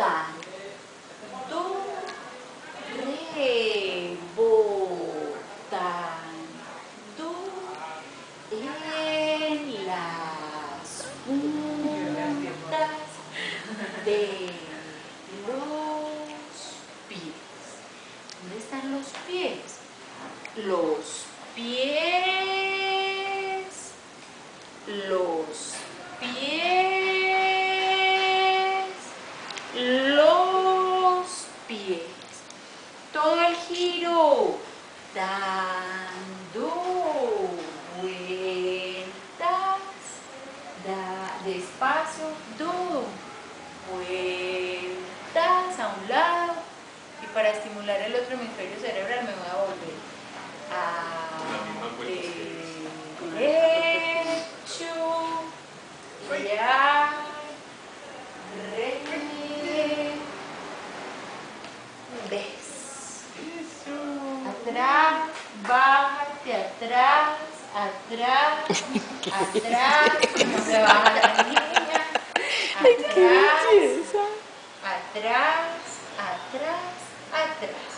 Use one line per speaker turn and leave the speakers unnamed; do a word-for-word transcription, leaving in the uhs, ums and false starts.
rebotando, rebotando en las puntas de los pies. ¿Dónde están los pies? Los pies, los pies, los pies. Todo el giro, dando vueltas, da, despacio, do, vueltas a un lado. Y para estimular el otro hemisferio cerebral me voy a volver a derecho, ya, revés, atrás, bájate, atrás, atrás, atrás, no se baja la niña, atrás, atrás, atrás, atrás.